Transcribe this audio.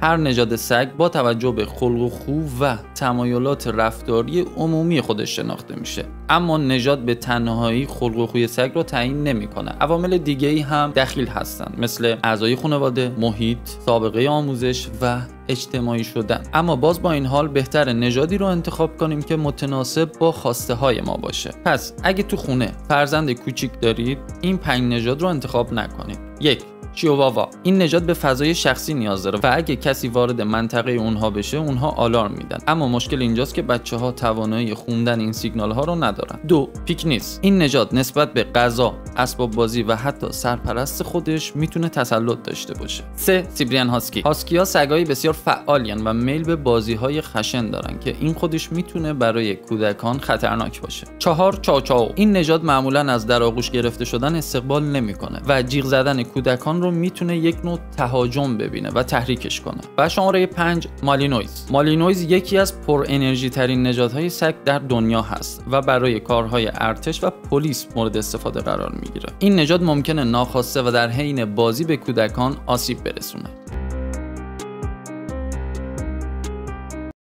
هر نژاد سگ با توجه به خلق و خو و تمایلات رفتاری عمومی خودش شناخته میشه، اما نژاد به تنهایی خلق و خوی سگ رو تعیین نمیکنه. عوامل دیگه‌ای هم دخیل هستن، مثل اعضای خانواده، محیط، سابقه آموزش و اجتماعی شدن. اما باز با این حال بهتره نژادی رو انتخاب کنیم که متناسب با خواسته های ما باشه. پس اگه تو خونه فرزند کوچیک دارید، این 5 نژاد رو انتخاب نکنید. 1. چیواوا. این نژاد به فضای شخصی نیاز داره و اگه کسی وارد منطقه اونها بشه، اونها آلارم میدن. اما مشکل اینجاست که بچه‌ها توانایی خوندن این سیگنال ها رو ندارن. 2. پیکنیس. این نژاد نسبت به غذا، اسباب بازی و حتی سرپرست خودش میتونه تسلط داشته باشه. 3. سیبریان هاسکی. هاسکی‌ها سگای بسیار فعالین و میل به بازی‌های خشن دارن که این خودش میتونه برای کودکان خطرناک باشه. 4. چاو چاو. این نژاد معمولاً از در آغوش گرفته شدن استقبال نمیکنه و جیغ زدن کودکان رو میتونه یک نوع تهاجم ببینه و تحریکش کنه. و شماره 5. مالینویز. مالینویز یکی از پر انرژی ترین نژادهای سگ در دنیا هست و برای کارهای ارتش و پلیس مورد استفاده قرار میگیره. این نژاد ممکنه ناخواسته و در حین بازی به کودکان آسیب برسونه.